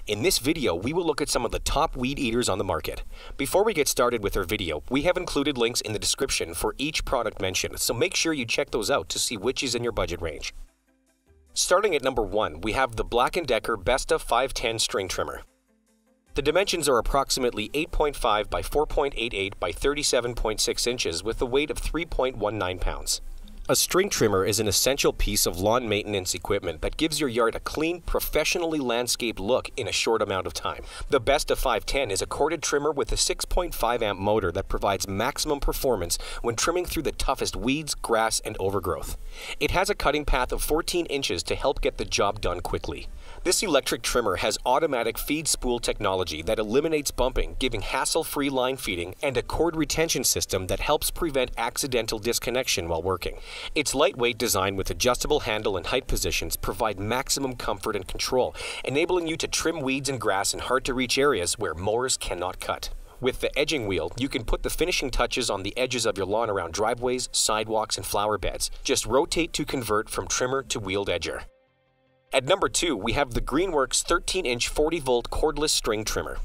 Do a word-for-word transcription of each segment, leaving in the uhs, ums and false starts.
In this video, we will look at some of the top weed eaters on the market. Before we get started with our video, we have included links in the description for each product mentioned, so make sure you check those out to see which is in your budget range. Starting at number one, we have the Black and Decker Besta five ten String Trimmer. The dimensions are approximately eight point five by four point eight eight by thirty-seven point six inches with a weight of three point one nine pounds. A string trimmer is an essential piece of lawn maintenance equipment that gives your yard a clean, professionally landscaped look in a short amount of time. The Besta five ten is a corded trimmer with a six point five amp motor that provides maximum performance when trimming through the toughest weeds, grass, and overgrowth. It has a cutting path of fourteen inches to help get the job done quickly. This electric trimmer has automatic feed spool technology that eliminates bumping, giving hassle-free line feeding, and a cord retention system that helps prevent accidental disconnection while working. Its lightweight design with adjustable handle and height positions provide maximum comfort and control, enabling you to trim weeds and grass in hard-to-reach areas where mowers cannot cut. With the edging wheel, you can put the finishing touches on the edges of your lawn around driveways, sidewalks, and flower beds. Just rotate to convert from trimmer to wheeled edger. At number two, we have the Greenworks thirteen inch forty volt cordless string trimmer.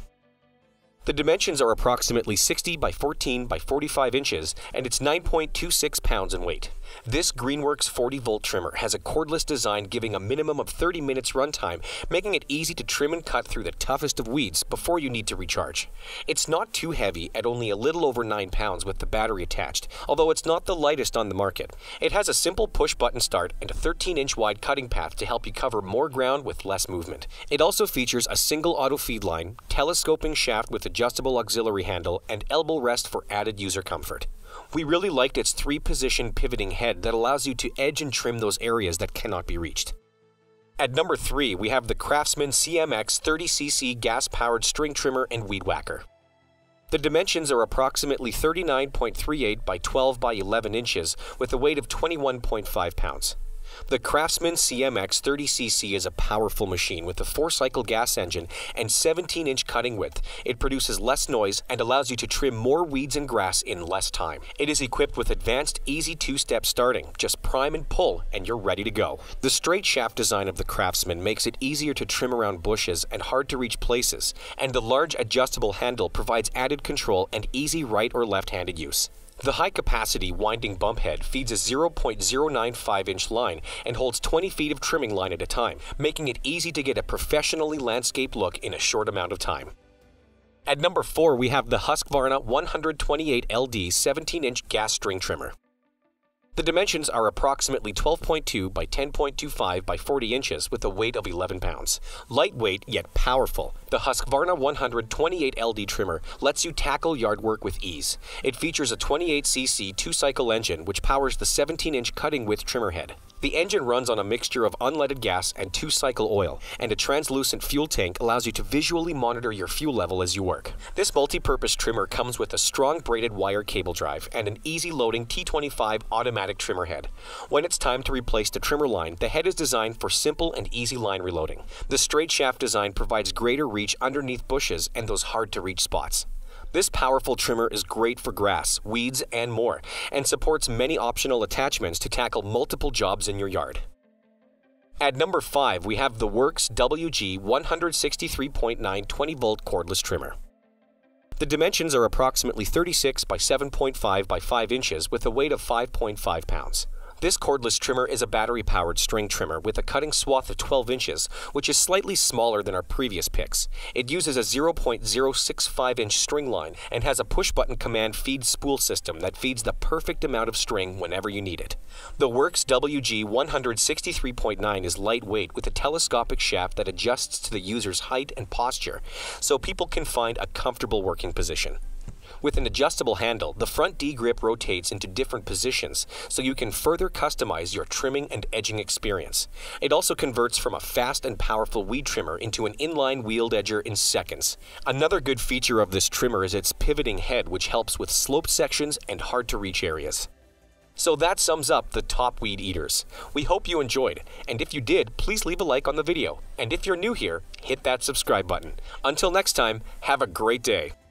The dimensions are approximately sixty by fourteen by forty-five inches, and it's nine point two six pounds in weight. This Greenworks forty volt trimmer has a cordless design giving a minimum of thirty minutes runtime, making it easy to trim and cut through the toughest of weeds before you need to recharge. It's not too heavy at only a little over nine pounds with the battery attached, although it's not the lightest on the market. It has a simple push-button start and a thirteen inch wide cutting path to help you cover more ground with less movement. It also features a single auto feed line, telescoping shaft with adjustable auxiliary handle, and elbow rest for added user comfort. We really liked its three-position pivoting head that allows you to edge and trim those areas that cannot be reached. At number three, we have the Craftsman C M X thirty C C gas-powered string trimmer and weed whacker. The dimensions are approximately thirty-nine point three eight by twelve by eleven inches with a weight of twenty-one point five pounds. The Craftsman C M X thirty C C is a powerful machine with a four-cycle gas engine and seventeen inch cutting width. It produces less noise and allows you to trim more weeds and grass in less time. It is equipped with advanced, easy two-step starting. Just prime and pull, and you're ready to go. The straight shaft design of the Craftsman makes it easier to trim around bushes and hard-to-reach places, and the large adjustable handle provides added control and easy right or left-handed use. The high-capacity winding bump head feeds a zero point zero nine five inch line and holds twenty feet of trimming line at a time, making it easy to get a professionally landscaped look in a short amount of time. At number four, we have the Husqvarna one twenty-eight L D seventeen inch gas string trimmer. The dimensions are approximately twelve point two by ten point two five by forty inches with a weight of eleven pounds. Lightweight yet powerful, the Husqvarna one twenty-eight L D trimmer lets you tackle yard work with ease. It features a twenty-eight C C two-cycle engine which powers the seventeen inch cutting width trimmer head. The engine runs on a mixture of unleaded gas and two-cycle oil, and a translucent fuel tank allows you to visually monitor your fuel level as you work. This multi-purpose trimmer comes with a strong braided wire cable drive and an easy-loading T twenty-five automatic trimmer head. When it's time to replace the trimmer line, the head is designed for simple and easy line reloading. The straight shaft design provides greater reach underneath bushes and those hard-to-reach spots. This powerful trimmer is great for grass, weeds, and more, and supports many optional attachments to tackle multiple jobs in your yard. At number five, we have the Works W G one sixty-three point nine twenty volt cordless trimmer. The dimensions are approximately thirty-six by seven point five by five inches with a weight of five point five pounds. This cordless trimmer is a battery-powered string trimmer with a cutting swath of twelve inches, which is slightly smaller than our previous picks. It uses a zero point zero six five inch string line and has a push-button command feed spool system that feeds the perfect amount of string whenever you need it. The Works W G one sixty-three point nine is lightweight with a telescopic shaft that adjusts to the user's height and posture, so people can find a comfortable working position. With an adjustable handle, the front D-grip rotates into different positions, so you can further customize your trimming and edging experience. It also converts from a fast and powerful weed trimmer into an inline wheeled edger in seconds. Another good feature of this trimmer is its pivoting head, which helps with sloped sections and hard-to-reach areas. So that sums up the top weed eaters. We hope you enjoyed, and if you did, please leave a like on the video. And if you're new here, hit that subscribe button. Until next time, have a great day.